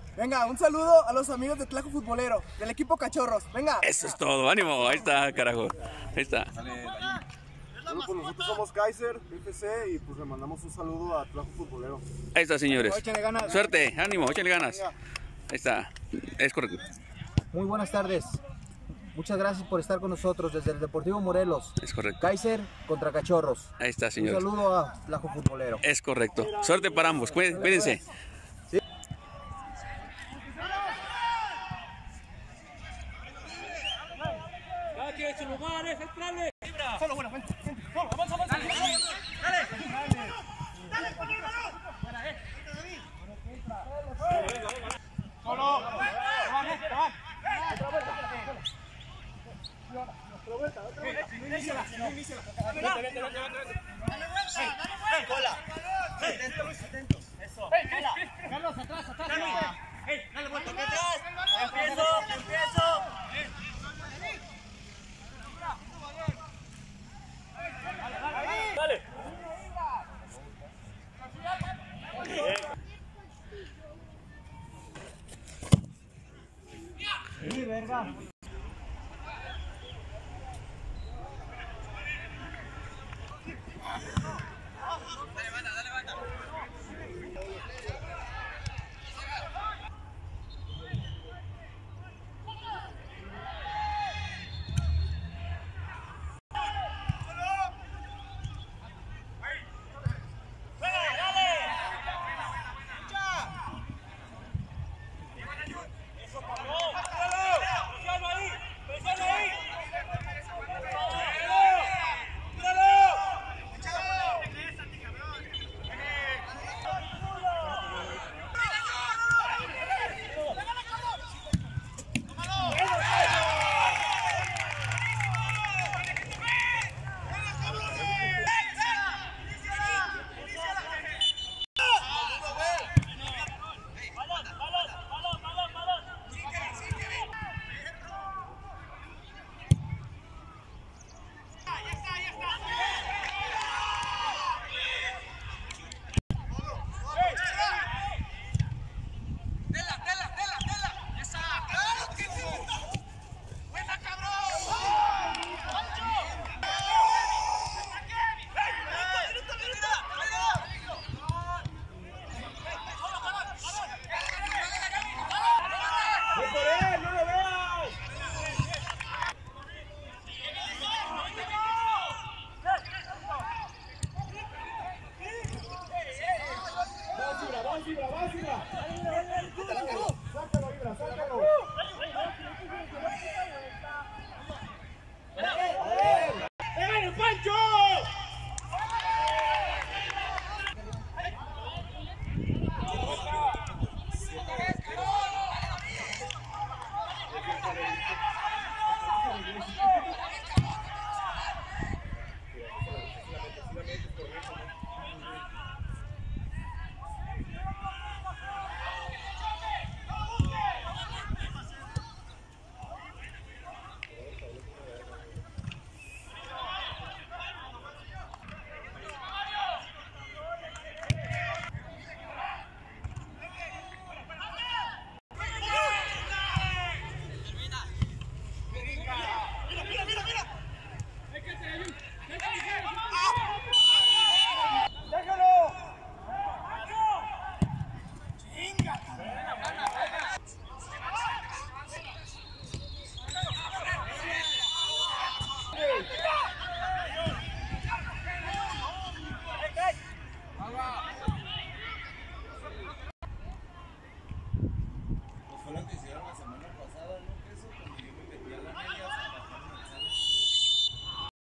Venga, un saludo a los amigos de Tlajo Futbolero, del equipo Cachorros. Venga. Eso es todo, ánimo, ahí está, carajo. Ahí está. Bueno, pues nosotros somos Kaiser, FC, y pues le mandamos un saludo a Tlajo Futbolero. Ahí está, señores. Échale ganas. Suerte, ánimo, échale ganas. Ahí está, es correcto. Muy buenas tardes. Muchas gracias por estar con nosotros desde el Deportivo Morelos. Es correcto. Kaiser contra Cachorros. Ahí está, Un señores. saludo a Tlajo Futbolero. Es correcto. Suerte para ambos, cuídense. Solo, bueno, vente. Solo, avanza. Dale. Solo. Carlos, atrás. Dale vuelta. Empiezo. Dale. Sí, verga. Sácalo, Ibra, sácalo.